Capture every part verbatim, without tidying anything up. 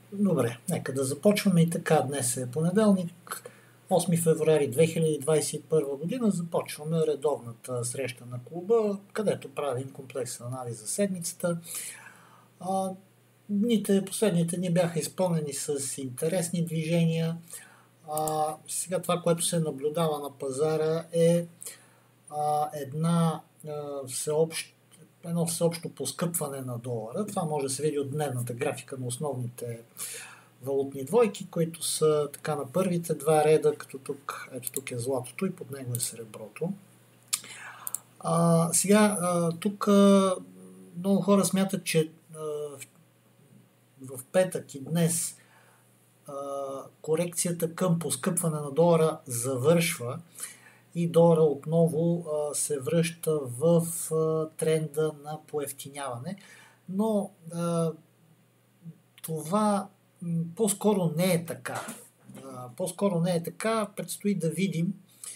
Добре, нека да започваме и така. Днес е понеделник, осми февруари две хиляди двадесет и първа година. Започваме редовната среща на клуба, където правим комплексен анализ за седмицата. А, дните, последните дни бяха изпълнени с интересни движения. А, сега това, което се наблюдава на пазара е а, една а, всеобща едно всеобщо поскъпване на долара. Това може да се види от дневната графика на основните валутни двойки, които са така на първите два реда, като тук, ето тук е златото и под него е среброто. А, сега, а, тук а, много хора смятат, че а, в петък и днес а, корекцията към поскъпване на долара завършва и долара отново а, се връща в а, тренда на поевтиняване. Но а, това м, по-скоро не е така. А, по-скоро не е така, предстои да видим,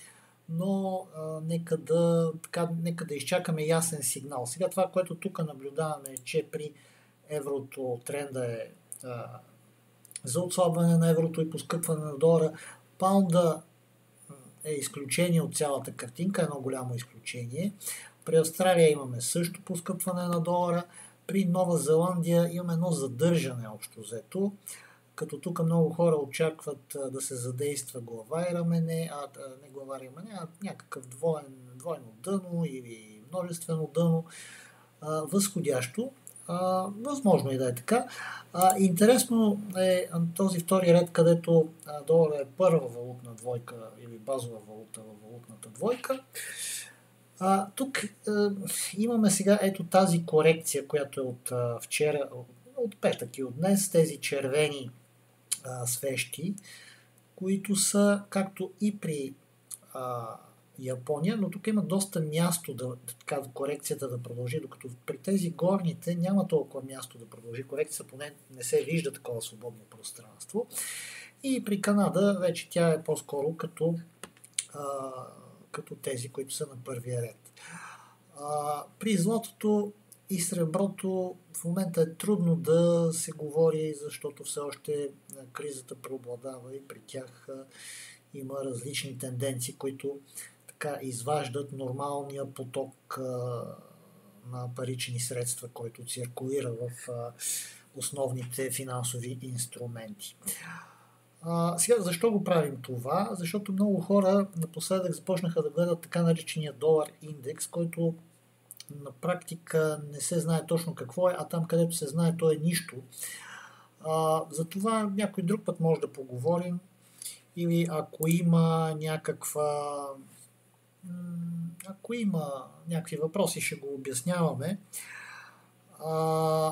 но а, нека, да, така, нека да изчакаме ясен сигнал. Сега това, което тук наблюдаваме е, че при еврото тренда е а, за отслабване на еврото и поскъпване на долара. Паунда е изключение от цялата картинка, едно голямо изключение. При Австралия имаме също поскъпване на долара. При Нова Зеландия имаме едно задържане общо взето, като тук много хора очакват да се задейства глава и рамене, а не глава и рамене, а някакъв двоен, двойно дъно или множествено дъно, а, възходящо. А, възможно и да е така. А, интересно е този втори ред, където а, долара е първа валутна двойка или базова валута във валутната двойка. А, тук а, имаме сега ето тази корекция, която е от а, вчера, от, от петък и от днес, тези червени а, свещи, които са както и при а, Япония, но тук има доста място да, така, корекцията да продължи, докато при тези горните няма толкова място да продължи корекцията, поне не се вижда такова свободно пространство. И при Канада вече тя е по-скоро като, а, като тези, които са на първия ред. А, при златото и среброто в момента е трудно да се говори, защото все още кризата преобладава и при тях а, има различни тенденции, които така изваждат нормалния поток а, на парични средства, който циркулира в а, основните финансови инструменти. А, сега, защо го правим това? Защото много хора напоследък започнаха да гледат така наречения долар индекс, който на практика не се знае точно какво е, а там където се знае, то е нищо. А, за това някой друг път може да поговорим, или ако има някаква ако има някакви въпроси, ще го обясняваме. А,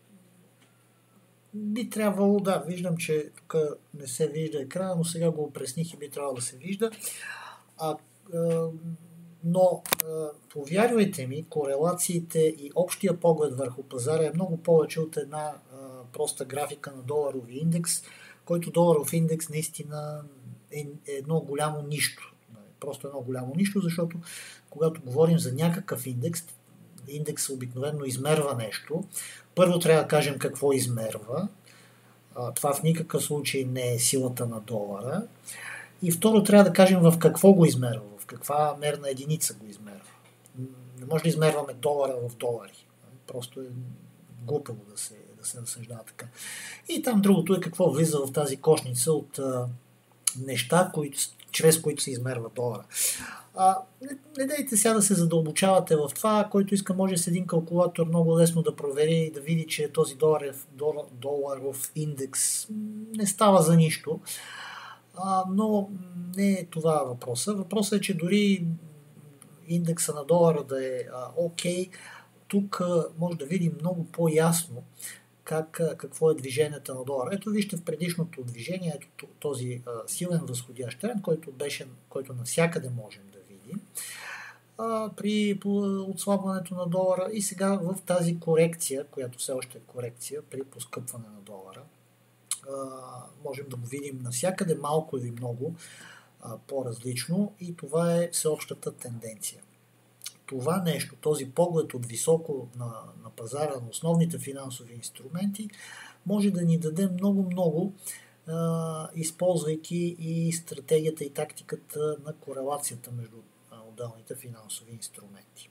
би трябвало, да, виждам, че тук не се вижда екрана, но сега го опресних и би трябвало да се вижда. А, а, но, а, повярвайте ми, корелациите и общия поглед върху пазара е много повече от една а, проста графика на доларови индекс, който доларов индекс наистина е едно голямо нищо. Просто едно голямо нищо, защото когато говорим за някакъв индекс, индекс обикновено измерва нещо. Първо трябва да кажем какво измерва. Това в никакъв случай не е силата на долара. И второ трябва да кажем в какво го измерва, в каква мерна единица го измерва. Не може да измерваме долара в долари. Просто е глупаво да се, да се разсъждава така. И там другото е какво влиза в тази кошница от а, неща, които, чрез които се измерва долара. А, не, не дайте сега да се задълбочавате в това, който иска може с един калкулатор много лесно да провери и да види, че този доларов, долар, доларов индекс не става за нищо. А, но не е това въпроса. Въпросът е, че дори индекса на долара да е окей, okay, тук а, може да видим много по-ясно как, какво е движението на долара. Ето вижте в предишното движение, ето този а, силен възходящ тренд, който беше, който навсякъде можем да видим а, при отслабването на долара и сега в тази корекция, която все още е корекция при поскъпване на долара, а, можем да го видим навсякъде малко или много а, по-различно и това е всеобщата тенденция. Това нещо, този поглед от високо на, на пазара на основните финансови инструменти, може да ни даде много-много, използвайки и стратегията и тактиката на корелацията между отделните финансови инструменти,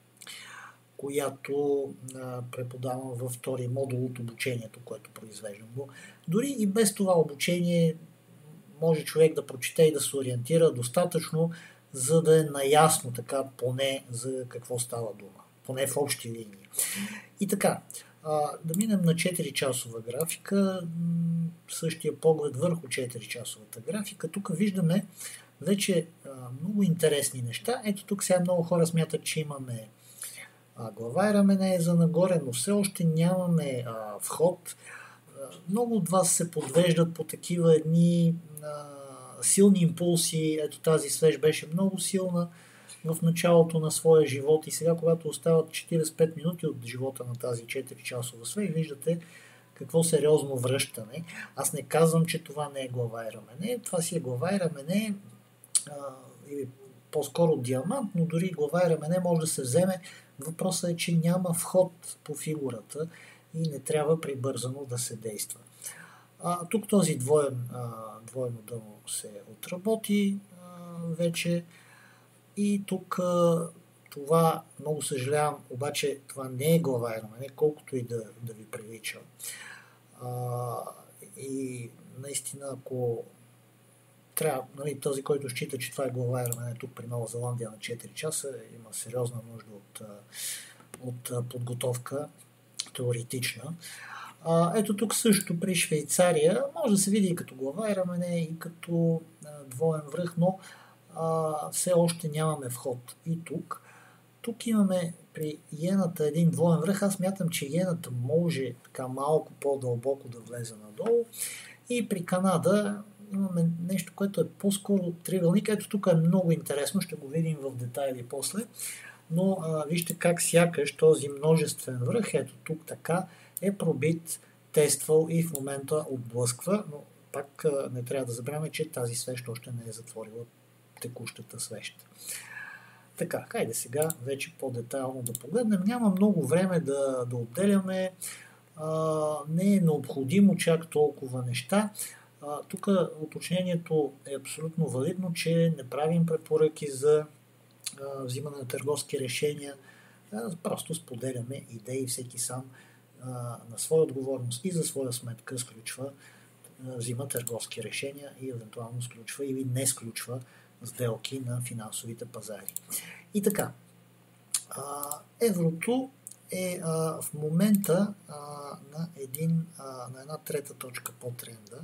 която а, преподавам във втори модул от обучението, което произвеждам. Но дори и без това обучение може човек да прочете и да се ориентира достатъчно, за да е наясно така поне за какво става дума. Поне в общи линии. И така, а, да минем на четири-часова графика, същия поглед върху четири-часовата графика. Тук виждаме вече а, много интересни неща. Ето тук сега много хора смятат, че имаме а, глава и рамене е за нагоре, но все още нямаме а, вход. А, много от вас се подвеждат по такива едни а, силни импулси. Ето тази свеж беше много силна в началото на своя живот и сега, когато остават четирийсет и пет минути от живота на тази четири-часова свеж, виждате какво сериозно връщане. Аз не казвам, че това не е глава и рамене. Това си е глава и рамене а, или по-скоро диамант, но дори глава и рамене може да се вземе. Въпросът е, че няма вход по фигурата и не трябва прибързано да се действа. А, тук този двоен, а, двойно дъно се отработи а, вече и тук а, това, много съжалявам, обаче това не е глава и рамене, колкото и да, да ви прилича. А, и наистина, ако трябва, нали, този, който счита, че това е глава и рамене тук при Нова Зеландия на четири часа, има сериозна нужда от, от подготовка теоретична. А, ето тук също при Швейцария може да се види и като глава и рамене, и като а, двоен връх, но а, все още нямаме вход и тук. Тук имаме при иената един двоен връх. Аз мятам, че иената може така малко по-дълбоко да влезе надолу. И при Канада имаме нещо, което е по-скоро триъгълник. Ето тук е много интересно, ще го видим в детайли после. Но а, вижте как сякаш този множествен връх, ето тук така, е пробит, тествал и в момента отблъсква. Но пак а, не трябва да забравяме, че тази свещ още не е затворила текущата свещ. Така, хайде сега вече по-детайлно да погледнем. Няма много време да, да отделяме. А, не е необходимо чак толкова неща. А, тук уточнението е абсолютно валидно, че не правим препоръки за а, взимане на търговски решения. А, просто споделяме идеи, всеки сам а, на своя отговорност и за своя сметка сключва, а, взима търговски решения и евентуално сключва или не сключва сделки на финансовите пазари. И така, а, еврото е а, в момента а, на, един, а, на една трета точка по тренда,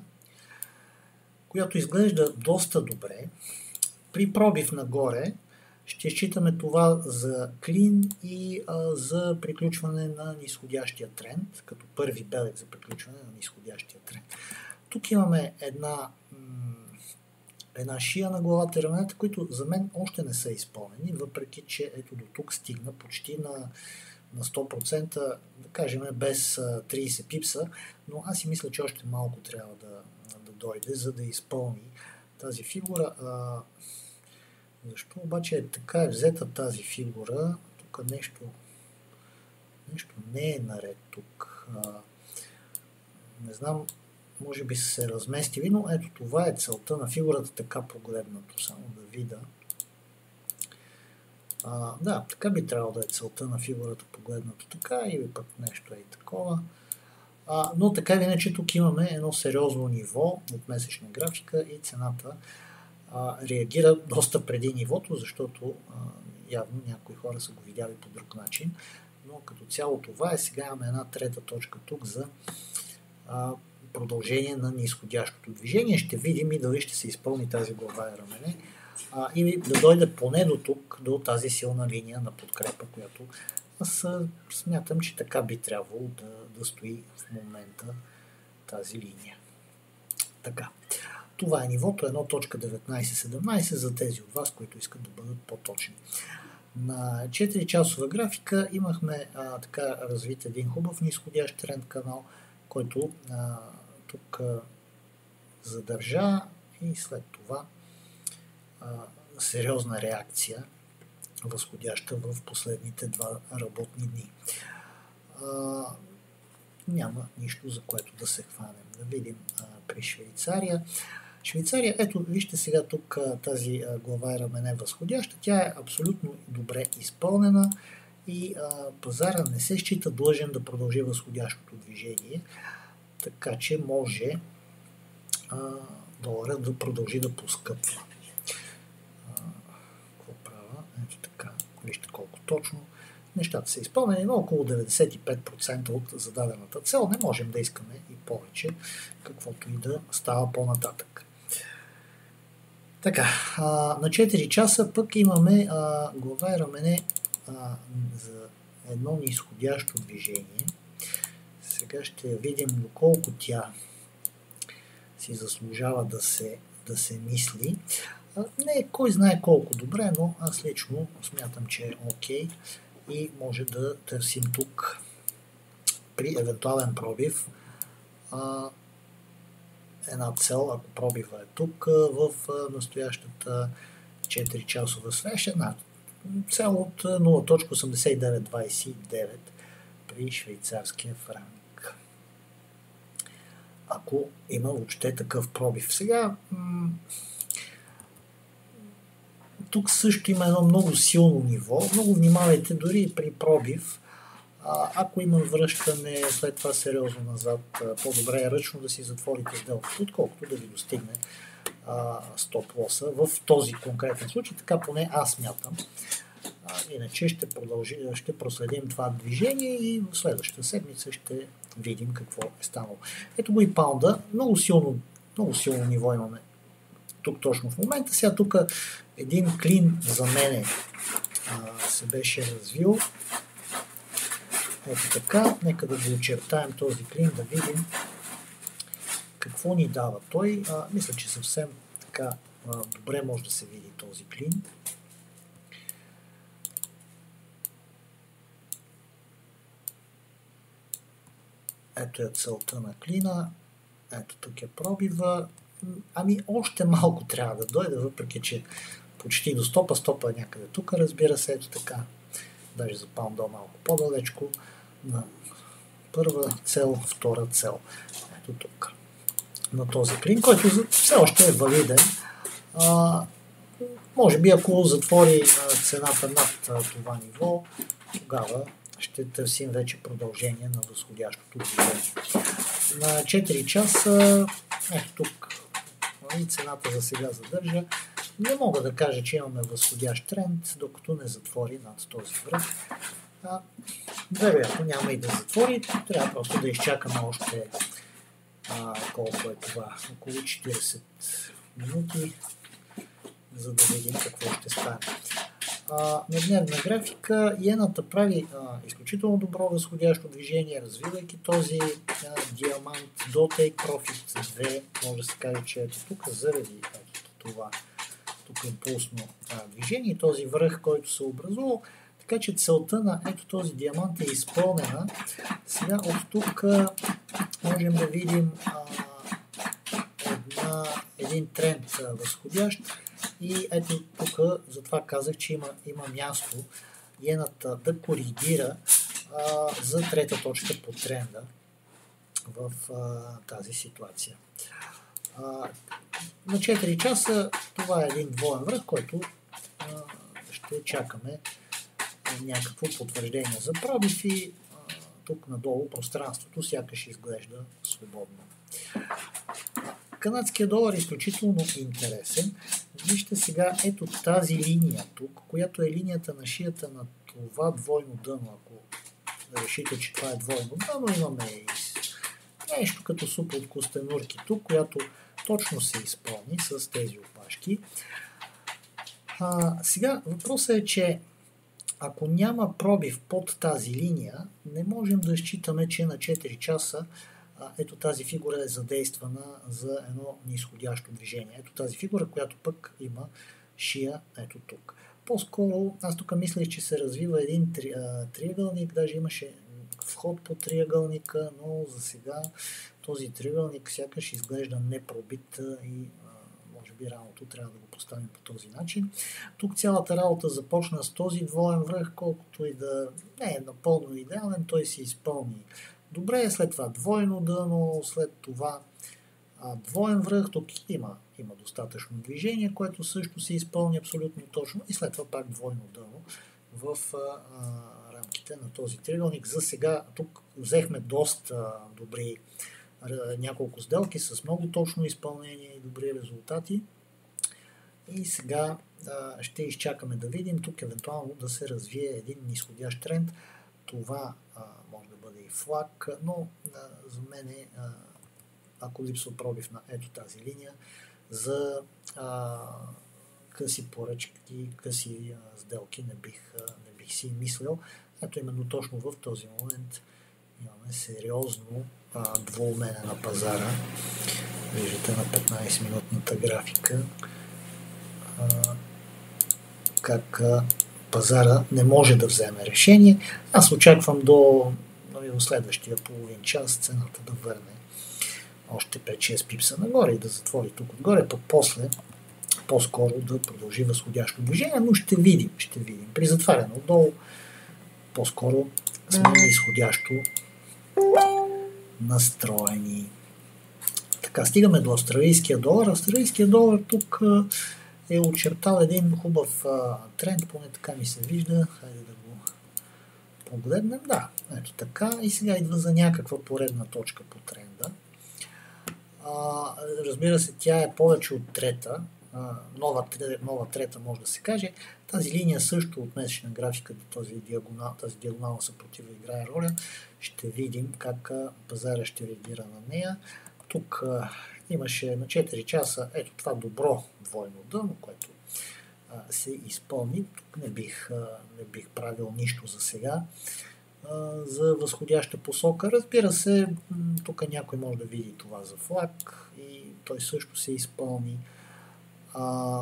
която изглежда доста добре. При пробив нагоре ще считаме това за клин и а, за приключване на нисходящия тренд, като първи белег за приключване на нисходящия тренд. Тук имаме една една шия на главата и раменете, които за мен още не са изпълнени, въпреки че ето до тук стигна почти на, на сто процента, да кажем без трийсет пипса, но аз си мисля, че още малко трябва да, да дойде, за да изпълни тази фигура. А, защо обаче е така е взета тази фигура? Тук нещо, нещо не е наред тук. А, не знам, може би са се разместили, но ето това е целта на фигурата, така погледнато, само да видя. А, да, така би трябвало да е целта на фигурата погледнато така, или пък нещо е и такова. А, но така или иначе тук имаме едно сериозно ниво от месечна графика и цената а, реагира доста преди нивото, защото а, явно някои хора са го видяли по друг начин, но като цяло това е. Сега имаме една трета точка тук за а, продължение на нисходящото движение. Ще видим и дали ще се изпълни тази глава и рамене, а, или да дойде поне до тук, до тази силна линия на подкрепа, която аз смятам, че така би трябвало да, да стои в момента тази линия. Така. Това е нивото едно точка деветнайсет седемнайсет за тези от вас, които искат да бъдат по-точни. На четири часова графика имахме а, така развит един хубав нисходящ тренд канал, който а, тук а, задържа и след това а, сериозна реакция, възходяща в последните два работни дни. А, няма нищо, за което да се хванем. Да видим а, при Швейцария. Швейцария, ето вижте сега тук тази глава и рамене възходяща, тя е абсолютно добре изпълнена и а, пазара не се счита длъжен да продължи възходящото движение, така че може а, доларът да продължи да поскъпва. А, какво правя? Ето така, вижте колко точно. Нещата са изпълнени на около деветдесет и пет процента от зададената цел. Не можем да искаме и повече, каквото и да става по-нататък. Така, а, на четири часа пък имаме а, глава и рамене а, за едно нисходящо движение. Сега ще видим доколко тя си заслужава да се, да се мисли. А, не е кой знае колко добре, но аз лично смятам, че е окей и може да търсим тук при евентуален пробив а, една цел, ако пробива е тук в настоящата четири часова среща, една цел от нула цяло осемдесет и девет двадесет и девет при швейцарския франк. Ако има въобще такъв пробив. Сега м- тук също има едно много силно ниво. Много внимавайте дори при пробив. А, ако има връщане, след това сериозно назад, по-добре е ръчно да си затворите сделката, отколкото да ви достигне стоп-лоса в този конкретен случай. Така поне аз мятам. А, иначе ще, продължи, ще проследим това движение и в следващата седмица ще видим какво е станало. Ето го и паунда. Много силно, много силно ниво имаме тук точно в момента. Сега тук един клин за мене а, се беше развил. Ето така, нека да го очертаем този клин, да видим какво ни дава той. А, мисля, че съвсем така а, добре може да се види този клин. Ето е целта на клина. Ето тук е пробива. Ами още малко трябва да дойде, въпреки че почти до стопа. Стопа е някъде тук, разбира се. Ето така. Даже за паунда малко по-далечко. На първа цел, втора цел. Ето тук. На този клин, който все още е валиден. А, може би ако затвори цената над това ниво, тогава ще търсим вече продължение на възходящото движение. На четири часа, ето тук, и цената за сега задържа. Не мога да кажа, че имаме възходящ тренд, докато не затвори над този връх. А, вероятно няма и да затвори, трябва просто да изчакаме още а, колко е това, около четиридесет минути, за да видим какво ще стане. А, на дневна графика иената прави а, изключително добро възходящо движение, развивайки този а, диамант до Take Profit две, може да се каже, че ето тук заради ето това тук импулсно а, движение, този връх, който се образува. Така че целта на ето този диамант е изпълнена. Сега от тук можем да видим а, една, един тренд а, възходящ и ето тук, затова казах, че има, има място иената да коригира а, за трета точка по тренда в а, тази ситуация. А, на четири часа това е един двоен връх, който а, ще чакаме някакво потвърждение за пробив и а, тук надолу пространството сякаш изглежда свободно. Канадският долар е изключително интересен. Вижте сега ето тази линия тук, която е линията на шията на това двойно дъно. Ако решите, че това е двойно дъно, имаме и нещо като супа от костенурки тук, която точно се изпълни с тези опашки. А, сега въпросът е, че ако няма пробив под тази линия, не можем да считаме, че на четири часа а, ето тази фигура е задействана за едно нисходящо движение. Ето тази фигура, която пък има шия ето тук. По-скоро, аз тук мислех, че се развива един три, а, триъгълник, даже имаше вход по триъгълника, но за сега този триъгълник сякаш изглежда непробит и може би раното трябва да го поставим по този начин. Тук цялата работа започна с този двоен връх, колкото и да не е напълно идеален, той се изпълни добре, след това двойно дъно, след това а, двоен връх, тук има, има достатъчно движение, което също се изпълни абсолютно точно и след това пак двойно дъно в а, а, рамките на този триъгълник. За сега тук взехме доста добри няколко сделки с много точно изпълнение и добри резултати. И сега а, ще изчакаме да видим тук евентуално да се развие един нисходящ тренд. Това а, може да бъде и флаг, но а, за мен е, а, ако липсва пробив на ето тази линия, за а, къси поръчки, къси а, сделки не бих, а, не бих си мислил. Ето именно точно в този момент имаме сериозно а, двоумене на пазара. Виждате на петнайсет-минутната графика а, как а, пазара не може да вземе решение. Аз очаквам до, до следващия половин час цената да върне още пет-шест пипса нагоре и да затвори тук отгоре, пък после по-скоро да продължи възходящо движение, но ще видим, ще видим. При затваряне отдолу по-скоро сме изходящо настроени. Така, стигаме до австралийския долар. Австралийския долар тук е очертал един хубав а, тренд, поне така ми се вижда. Хайде да го погледнем. Да, ето така. И сега идва за някаква поредна точка по тренда. А, разбира се, тя е повече от трета. А, нова, нова трета може да се каже. Тази линия също от месечна графика до този диагонал, тази диагонална съпротива играе роля. Ще видим как пазара ще реагира на нея. Тук а, имаше на четири часа ето това добро двойно дъно, което а, се изпълни. Тук не бих, а, не бих правил нищо за сега а, за възходяща посока. Разбира се, тук някой може да види това за флаг и той също се изпълни. А,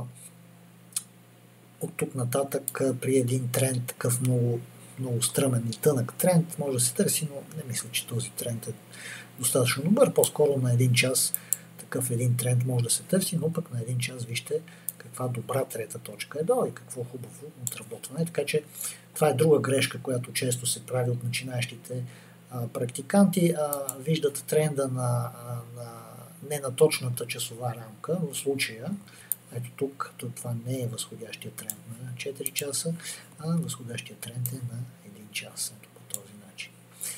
от тук нататък при един тренд, такъв много, много стръмен и тънък тренд, може да се търси, но не мисля, че този тренд е достатъчно добър. По-скоро на един час такъв един тренд може да се търси, но пък на един час вижте каква добра трета точка е дала и какво хубаво отработване. Така че това е друга грешка, която често се прави от начинаещите а, практиканти. А, виждат тренда на, на ненаточната часова рамка, в случая ето тук, това не е възходящия тренд на четири часа, а възходящия тренд е на един час. Ето по този начин.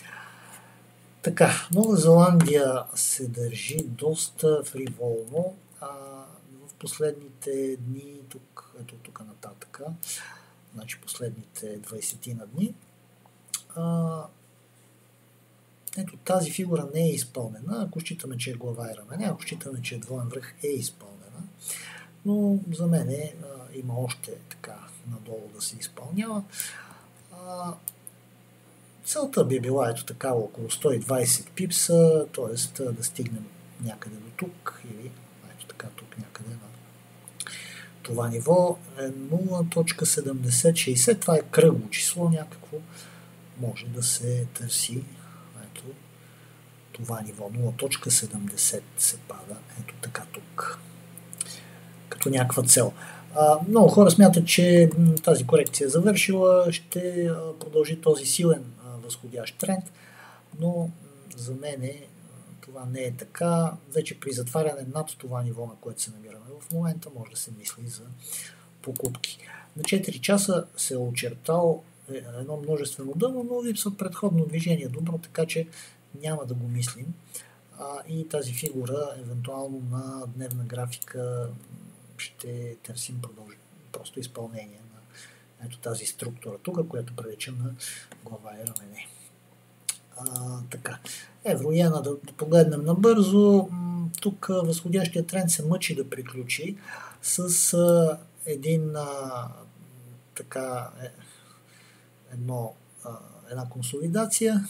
Така, Нова Зеландия се държи доста фриволно. А в последните дни, тук, ето тук нататък, значи последните двайсет на дни, а, ето тази фигура не е изпълнена. Ако считаме, че е глава и рамене, ако считаме, че е двоен връх, е изпълнена. Но за мен е, а, има още така надолу да се изпълнява. А, целта би била ето такава около сто и двайсет пипса, т.е. да стигнем някъде до тук или ето така тук някъде на това ниво е нула цяло седемдесет шейсет. Това е кръгло число някакво. Може да се търси ето това ниво. нула цяло седемдесет се пада ето така тук. Като някаква цел. А, много хора смятат, че тази корекция е завършила, ще продължи този силен а, възходящ тренд, но за мен е, това не е така. Вече при затваряне над това ниво, на което се намираме в момента, може да се мисли за покупки. На четири часа се е очертал едно множествено дъно, но липсва предходно движение добро, така че няма да го мислим. А, и тази фигура, евентуално на дневна графика, ще търсим продължи, просто изпълнение на ето тази структура тук, която прилича на глава и рамене. А, така. Евро-иена да, да погледнем набързо. Тук възходящия тренд се мъчи да приключи с а, един а, така е, едно, а, една консолидация.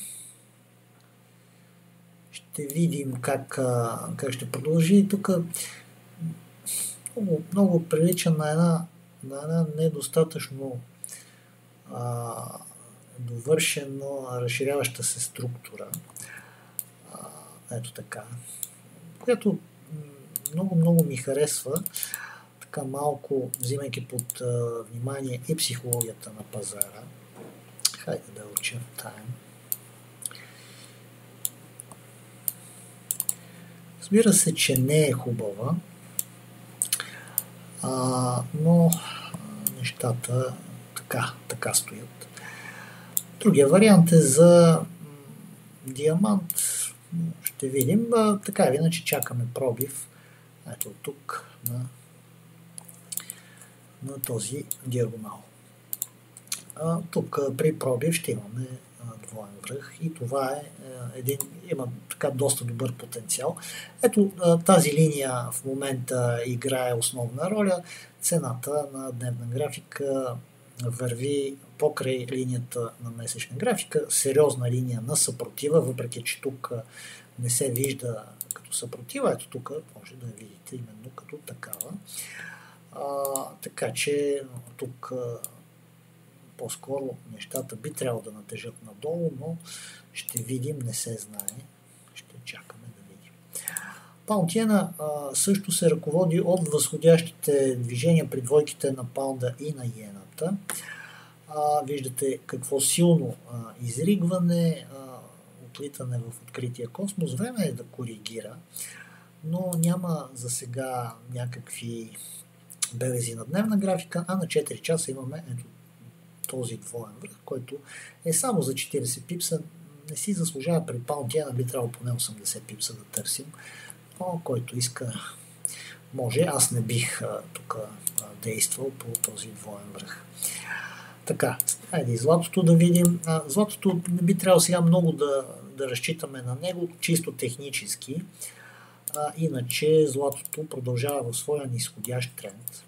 Ще видим как, а, как ще продължи. Тук Много, много прилича на една, на една недостатъчно а, довършено разширяваща се структура. А, ето така. Която много-много ми харесва. Така малко, взимайки под а, внимание и психологията на пазара. Хайде да очертаем. Разбира се, че не е хубава, а, но нещата така, така стоят. Другия вариант е за диамант. Ще видим. А, така или иначе чакаме пробив. Ето тук на, на този диагонал. А, тук при пробив ще имаме а, двоен връх и това е а, един, има така доста добър потенциал. Ето а, тази линия в момента играе основна роля. Цената на дневна графика върви покрай линията на месечна графика, сериозна линия на съпротива, въпреки че тук не се вижда като съпротива. Ето тук може да я видите именно като такава. А, така че тук по-скоро нещата би трябвало да натежат надолу, но ще видим, не се знае. Ще чакаме да видим. Паунд иена също се ръководи от възходящите движения при двойките на паунда и на иената. А, виждате какво силно а, изригване, а, отлитане в открития космос. Време е да коригира, но няма за сега някакви белези на дневна графика, а на четири часа имаме ето този двоен връх, който е само за четирийсет пипса. Не си заслужава при паунд иена, би трябвало поне осемдесет пипса да търсим, но който иска може. Аз не бих тук действал по този двоен връх. Така, хайде и златото да видим. А, златото не би трябвало сега много да, да разчитаме на него, чисто технически. А, иначе златото продължава в своя нисходящ тренд.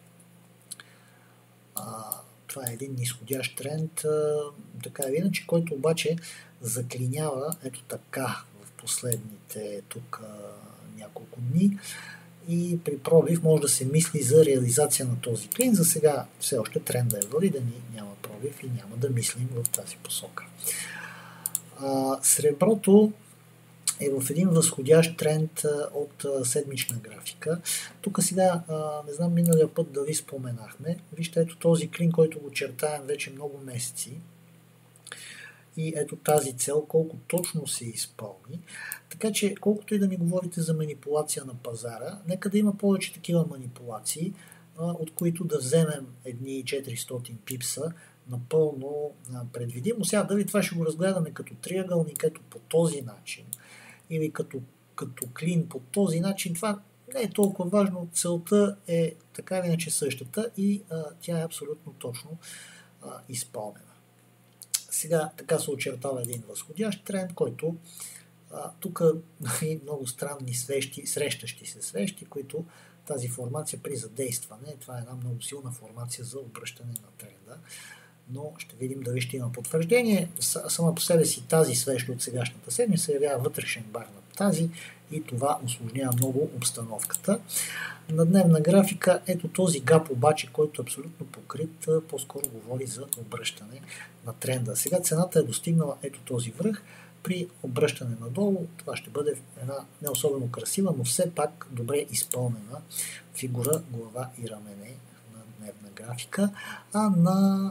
А, това е един нисходящ тренд, а, така или иначе, който обаче заклинява ето така в последните тук а, няколко дни. И при пробив може да се мисли за реализация на този клин. За сега все още тренда е валиден и няма пробив и няма да мислим в тази посока. А, среброто е в един възходящ тренд от седмична графика. Тук сега, а, не знам миналия път да ви споменахме. Вижте ето този клин, който го чертаем вече много месеци. И ето тази цел, колко точно се изпълни. Така че, колкото и да ми говорите за манипулация на пазара, нека да има повече такива манипулации, от които да вземем едни четиристотин пипса напълно предвидимо. Сега дали това ще го разгледаме като триъгълник, ето по този начин, или като, като клин по този начин, това не е толкова важно. Целта е така или иначе същата и а, тя е абсолютно точно а, изпълнена. Сега така се очертава един възходящ тренд, който а, тук много странни свещи, срещащи се свещи, които тази формация при задействане, това е една много силна формация за обръщане на тренда, но ще видим дали ще има потвърждение. Сама по себе си тази свещ от сегашната седмица се явява вътрешен бар на тази и това усложнява много обстановката. На дневна графика ето този гап обаче, който е абсолютно покрит, по-скоро говори за обръщане на тренда. Сега цената е достигнала ето този връх. При обръщане надолу това ще бъде една не особено красива, но все пак добре изпълнена фигура глава и рамене на дневна графика, а на,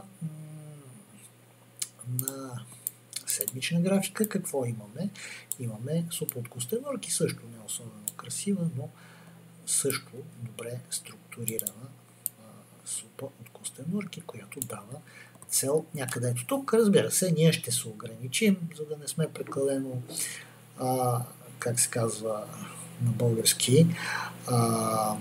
на седмична графика какво имаме? Имаме супа от костенурки, също не особено красива, но също добре структурирана супа от костенурки, която дава цел някъде ето тук. Разбира се, ние ще се ограничим, за да не сме прекалено, а, как се казва на български, а,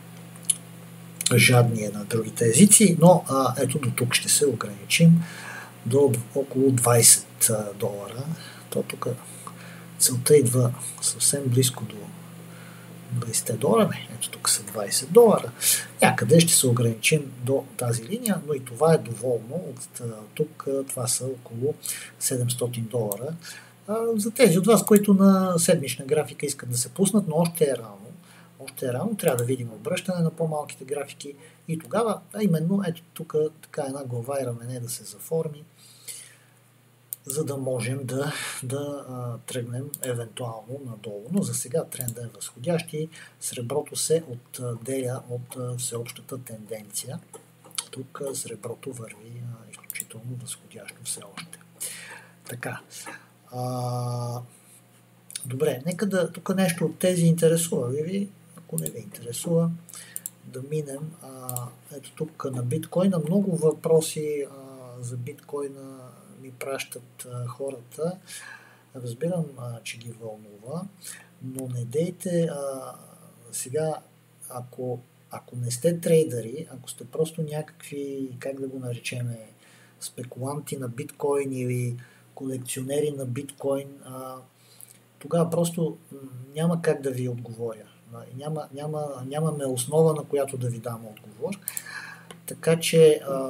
жадни на другите езици, но а, ето до тук ще се ограничим до около двайсет долара. То тук целта идва съвсем близко до двайсет долара, не, ето тук са двайсет долара. Някъде ще се ограничим до тази линия, но и това е доволно. От тук това са около седемстотин долара. За тези от вас, които на седмична графика искат да се пуснат, но още е рано. Още е рано, трябва да видим обръщане на по-малките графики и тогава, а именно ето тук така една глава и рамене да се заформи, за да можем да, да а, тръгнем евентуално надолу. Но за сега тренда е възходящ и среброто се отделя от а, всеобщата тенденция. Тук а, среброто върви а, изключително възходящо все още. Така. А, Добре, нека да тук нещо от тези интересува ви, ако не ви интересува, да минем а, ето тук на биткоина. Много въпроси а, за биткоина ми пращат а, хората. Разбирам, а, че ги вълнува, но не дейте а, сега, ако, ако не сте трейдъри, ако сте просто някакви, как да го наречеме, спекуланти на биткоин или колекционери на биткоин, а, тогава просто няма как да ви отговоря. Няма, няма, нямаме основа, на която да ви дам отговор. Така че а,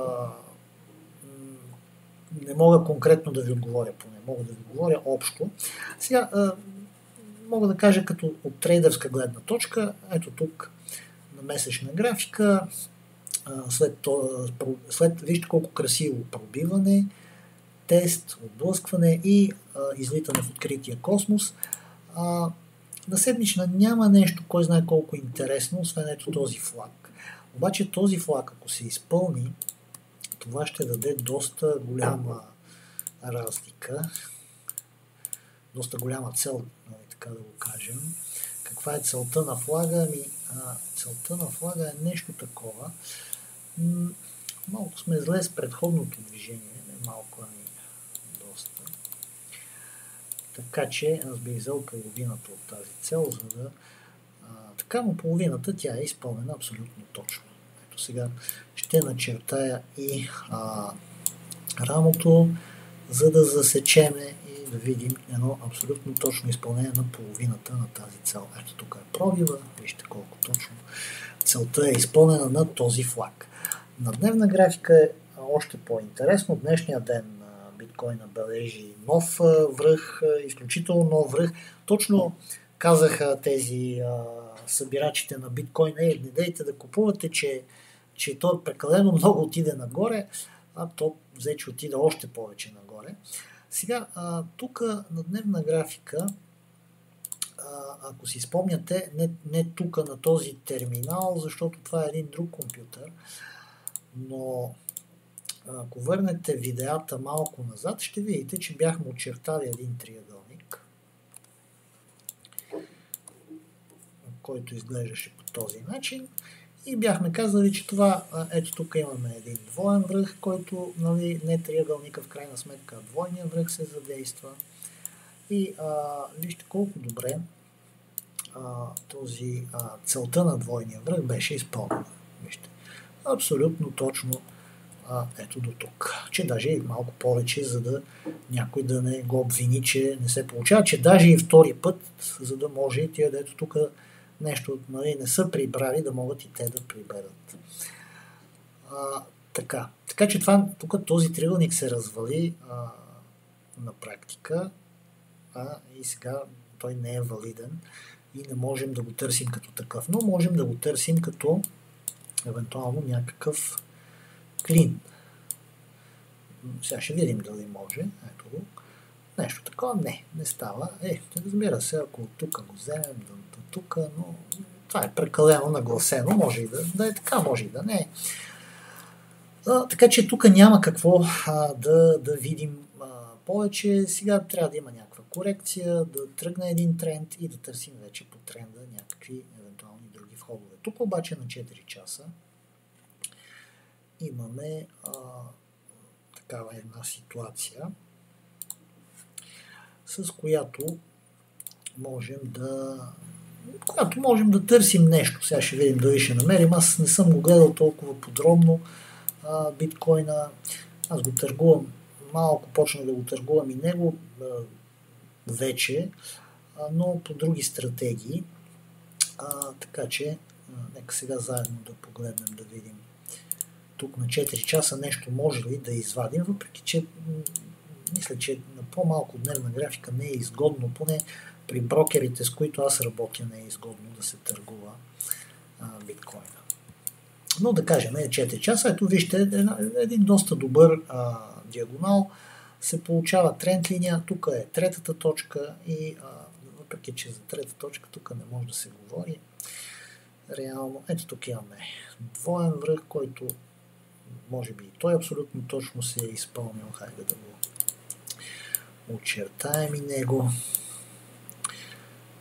не мога конкретно да ви отговоря, поне мога да ви говоря общо. Сега а, мога да кажа като от трейдърска гледна точка, ето тук на месечна графика, а, след, след вижте колко красиво пробиване, тест, отблъскване и а, излитане в открития космос. А, на седмична няма нещо, кой знае колко интересно, освен ето този флаг. Обаче този флаг, ако се изпълни, това ще даде доста голяма разлика, доста голяма цел, така да го кажем. Каква е целта на флага? Ами, а, целта на флага е нещо такова. М- малко сме зле с предходното движение, не малко, ами доста. Така че аз бих взел половината от тази цел, за да... А, така, но половината тя е изпълнена абсолютно точно. Ето сега ще начертая и а, рамото, за да засечеме и да видим едно абсолютно точно изпълнение на половината на тази цел. Ето тук е пробива, вижте колко точно целта е изпълнена на този флаг. На дневна графика е още по-интересно. Днешния ден биткоина бележи нов връх, изключително нов връх. Точно казаха тези а, събирачите на биткоина, е, не дейте да купувате, че, че той прекалено много отиде нагоре, а то взе, че отиде още повече нагоре. Сега, а, тук на дневна графика, а, ако си спомняте, не, не тук на този терминал, защото това е един друг компютър, но ако върнете видеята малко назад, ще видите, че бяхме очертали един триъгълник, който изглеждаше по този начин. И бяхме казали, че това, ето тук имаме един двоен връх, който, нали, не триъгълника в крайна сметка, а двойния връх се задейства. И а, вижте колко добре а, този, а, целта на двойния връх беше изпълнена. Вижте, абсолютно точно а, ето до тук. Че даже и малко повече, за да някой да не го обвини, че не се получава, че даже и втори път, за да може и тия, дето тук нещо, нали, не са прибрали, да могат и те да приберат. А, така. така че това, тук този триъгълник се развали а, на практика, а и сега той не е валиден и не можем да го търсим като такъв, но можем да го търсим като евентуално някакъв клин. Сега ще видим дали може. Ето го. Нещо такова не, не става. Е, разбира се, ако тук го вземем, до тук, но това е прекалено нагласено. Може и да, да е така, може и да не е. А, така че тук няма какво а, да, да видим а, повече. Сега трябва да има някаква корекция, да тръгне един тренд и да търсим вече по тренда някакви евентуални други входове. Тук обаче на четири часа имаме а, такава една ситуация, с която можем да която можем да търсим нещо. Сега ще видим дали ще намерим. Аз не съм го гледал толкова подробно а, биткоина. Аз го търгувам, малко почна да го търгувам и него а, вече, а, но по други стратегии. А, така че, а, нека сега заедно да погледнем, да видим тук на четири часа нещо може ли да извадим, въпреки че мисля, че на по-малко дневна графика не е изгодно, поне при брокерите, с които аз работя, не е изгодно да се търгува а, биткоина. Но да кажем, е четири часа, ето вижте, една, един доста добър а, диагонал, се получава тренд линия, тук е третата точка и а, въпреки, че за трета точка тук не може да се говори, реално, ето тук имаме двоен връх, който може би и той абсолютно точно се е изпълнил. Хайде да го очертаем и него.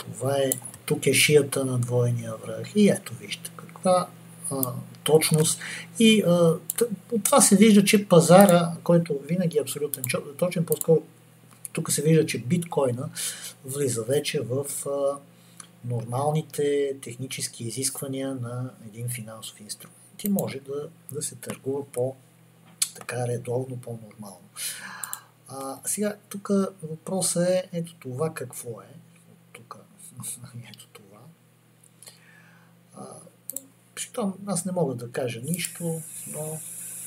Това е, тук е шията на двойния връх и ето вижте каква а, точност. И а, от това се вижда, че пазара, който винаги е абсолютен точен, по-скоро тук се вижда, че биткоина влиза вече в а, нормалните технически изисквания на един финансов инструмент и може да, да се търгува по така редовно, по-нормално. А, сега, тук въпросът е, ето това какво е. Тук, ето това. А, щом, аз не мога да кажа нищо, но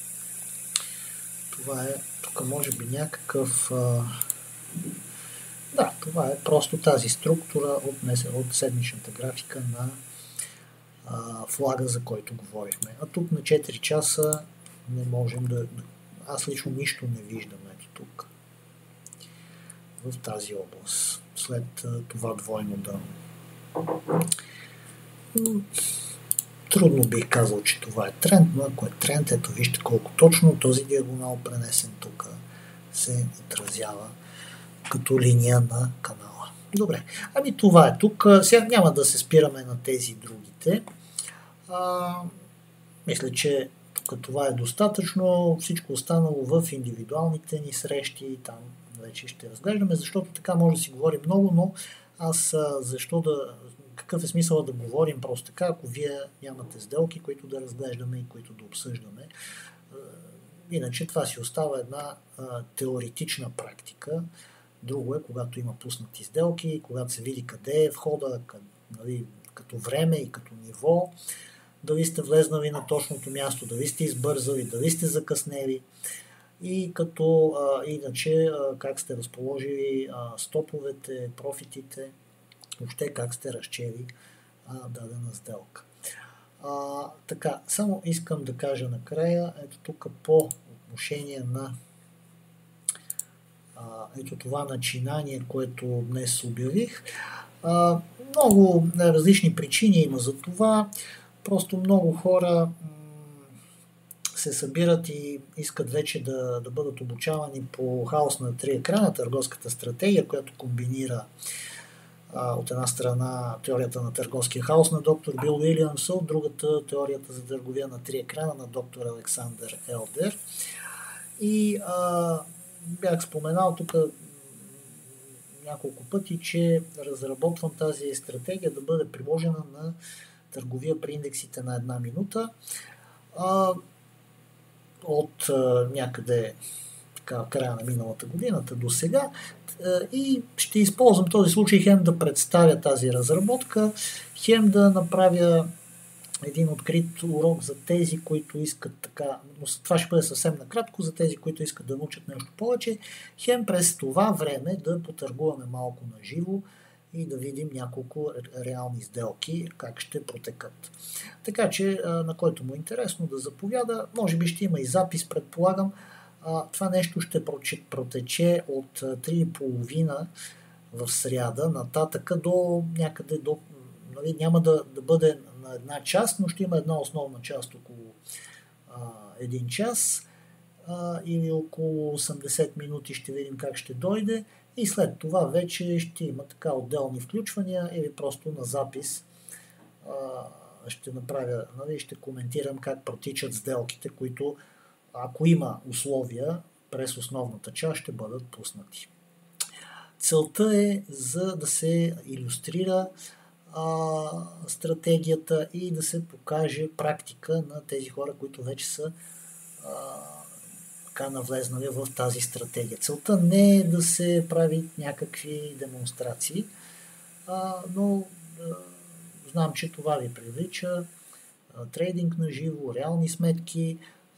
това е, тук може би някакъв... А, да, това е просто тази структура от, от седмичната графика на а, флага, за който говорихме. А тук на четири часа не можем да... Аз лично нищо не виждам ето тук. В тази област. След а, това двойно дъно. Трудно бих казал, че това е тренд, но ако е тренд, ето вижте колко точно този диагонал пренесен тук се отразява като линия на канала. Добре, ами това е тук. Сега няма да се спираме на тези другите. А, мисля, че тук това е достатъчно. Всичко останало в индивидуалните ни срещи, там вече ще разглеждаме, защото така може да си говорим много, но аз защо да... Какъв е смисъл да говорим просто така, ако вие нямате сделки, които да разглеждаме и които да обсъждаме. Иначе това си остава една а, теоретична практика. Друго е, когато има пуснати сделки, когато се види къде е входа, къде, нали, като време и като ниво, дали сте влезнали на точното място, дали сте избързали, дали сте закъснели и като а, иначе а, как сте разположили а, стоповете, профитите, въобще как сте разчели а, дадена сделка. А, така, само искам да кажа накрая, ето тук по отношение на а, ето това начинание, което днес обявих. А, много различни причини има за това. Просто много хора м- се събират и искат вече да, да бъдат обучавани по хаос на три екрана, търговската стратегия, която комбинира от една страна теорията на търговския хаос на доктор Бил Уилямс, от другата теорията за търговия на три екрана на доктор Александър Елдер. И а, бях споменал тук няколко пъти, че разработвам тази стратегия да бъде приложена на търговия при индексите на една минута. А, от а, някъде така, края на миналата годината до сега. И ще използвам този случай хем да представя тази разработка, хем да направя един открит урок за тези, които искат така, но това ще бъде съвсем накратко, за тези, които искат да научат нещо повече, хем през това време да потъргуваме малко на живо и да видим няколко реални сделки, как ще протекат. Така че, на който му е интересно да заповяда, може би ще има и запис, предполагам. Това нещо ще протече от три и половина в сряда нататъка до някъде до, нали, няма да, да бъде на една част, но ще има една основна част около а, един час а, или около осемдесет минути, ще видим как ще дойде и след това вече ще има така отделни включвания или просто на запис а, ще направя, нали, ще коментирам как протичат сделките, които ако има условия, през основната част ще бъдат пуснати. Целта е за да се илюстрира а, стратегията и да се покаже практика на тези хора, които вече са а, така навлезнали в тази стратегия. Целта не е да се прави някакви демонстрации, а, но а, знам, че това ви привлича. А, трейдинг на живо, реални сметки,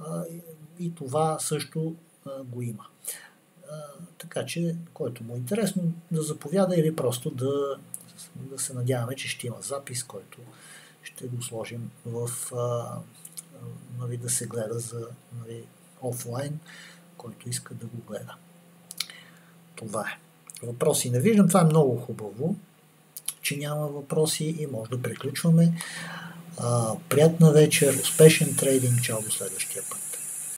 и това също а, го има. А, така че, който му е интересно, да заповяда или просто да, да се надяваме, че ще има запис, който ще го сложим в а, нали, да се гледа за нали, офлайн, който иска да го гледа. Това е. Въпроси не виждам. Това е много хубаво, че няма въпроси и може да приключваме. А, приятна вечер, успешен трейдинг, чао до следващия път.